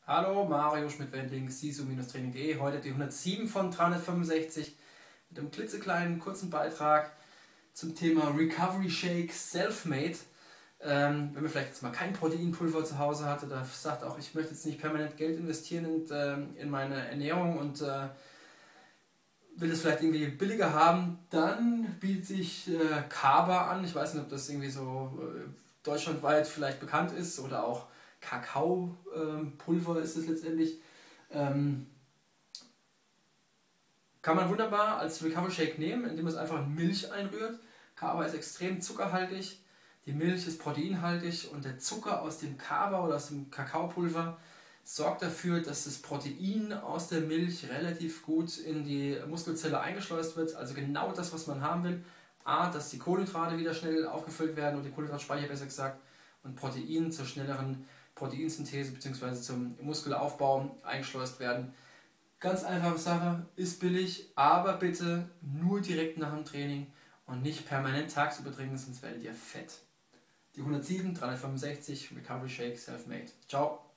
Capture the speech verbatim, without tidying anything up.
Hallo, Mario Schmidt-Wendling, sisu-training punkt de. Heute die hundertsieben von dreihundertfünfundsechzig mit einem klitzekleinen, kurzen Beitrag zum Thema Recovery Shake Selfmade. Ähm, wenn man vielleicht jetzt mal kein Proteinpulver zu Hause hat oder sagt auch, ich möchte jetzt nicht permanent Geld investieren in, ähm, in meine Ernährung und äh, will das vielleicht irgendwie billiger haben, dann bietet sich äh, Kaba an. Ich weiß nicht, ob das irgendwie so äh, deutschlandweit vielleicht bekannt ist oder auch Kakaopulver ähm, ist es letztendlich. Ähm, kann man wunderbar als Recovery Shake nehmen, indem man es einfach in Milch einrührt. Kaba ist extrem zuckerhaltig, die Milch ist proteinhaltig und der Zucker aus dem Kaba oder aus dem Kakaopulver sorgt dafür, dass das Protein aus der Milch relativ gut in die Muskelzelle eingeschleust wird. Also genau das, was man haben will. A, dass die Kohlenhydrate wieder schnell aufgefüllt werden und die Kohlenhydratspeicher besser gesagt und Protein zur schnelleren Proteinsynthese bzw. zum Muskelaufbau eingeschleust werden. Ganz einfache Sache, ist billig, aber bitte nur direkt nach dem Training und nicht permanent tagsüber trinken, sonst werdet ihr fett. Die hundertsieben, dreihundertfünfundsechzig, Recovery Shake Selfmade. Ciao!